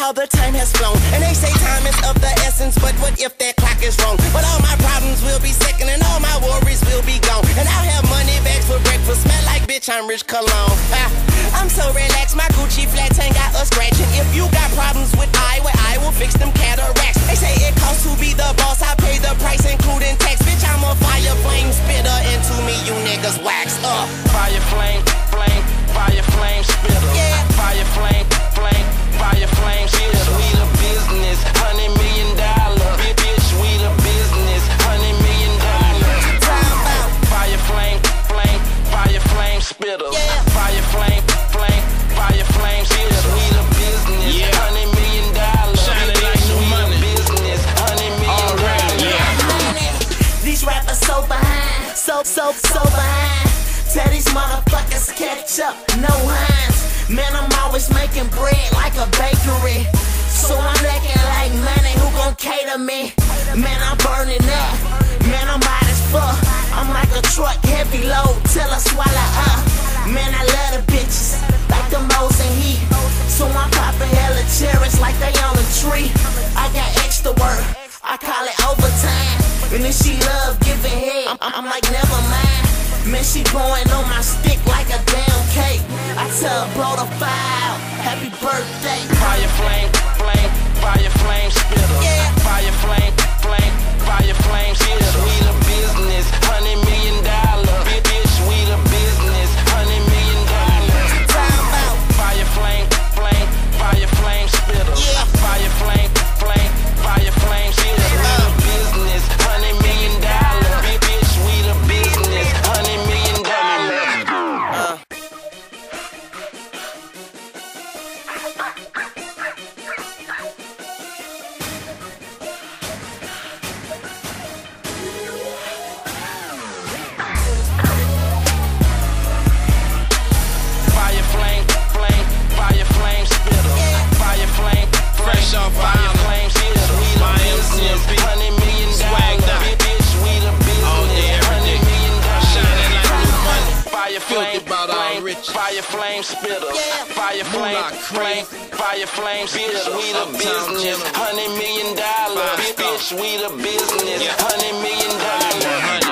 how the time has flown. And they say time is of the essence, but what if that clock is wrong? But all my problems will be second and all my worries will be gone. And I'll have money bags for breakfast, smell like bitch, I'm Rich Cologne. I'm so relaxed, my Gucci flats ain't got a scratch. And if you got problems with I will fix them cataracts. They say it costs to be the boss, I pay the price including tax. Bitch, I'm a fire flame spitter, and to me you niggas wax up. Fire flame, flame, fire flame spitter. Yeah. Fire flame, flame, fire flame spitter. We the business, $100 million. Bitch, we the business, $100 million. Fire flame, flame, fire flame spitter. Yeah. Fire flame, flame, fire flame spitter. We the business, $100 million. Shining like new money. Business, $100 million. These rappers so behind, so behind. Tell these motherfuckers catch up, no hinds. Man, I'm always making bread like a bakery. So I'm acting like money, who gon' cater me? Man, I'm burning up, man, I'm hot as fuck. I'm like a truck, heavy load, till I swallow up. Man, I love the bitches, like the moles in heat. So I'm popping hella cherries like they on a tree. I got extra work, I call it overtime. And if she love giving head, I'm like never mind. Man, she blowing on my stick like a damn cake. I tell her blow the fire, happy birthday. Fire flame, flame, fire flame spitter. Yeah. Fire flame, flame, fire flame spitter. We the business, $100 million. Bitch, we the business, $100 million. Time out. Fire flame, flame, fire flame spitter. Yeah. Fire flame, flame, fire flame spitter. We the business, $100 million. Bitch, we the business, $100 million. Fire flame, flame, fire flame spitter. Fire flame, Fresh off fire island. flame spitter. We the My business, MCMP. $100 million. Swagged out. Bitch, we the All business, day, every day. $100 million. Shining like new money. Fire Filthy flame, about all flame, riches. fire flame spitter. Yeah. Fire flame, Moolah flame, crazy. fire flame spitter. We the Uptown business, General. $100 million. Five star. Bitch, we the business, Yeah. $100 million.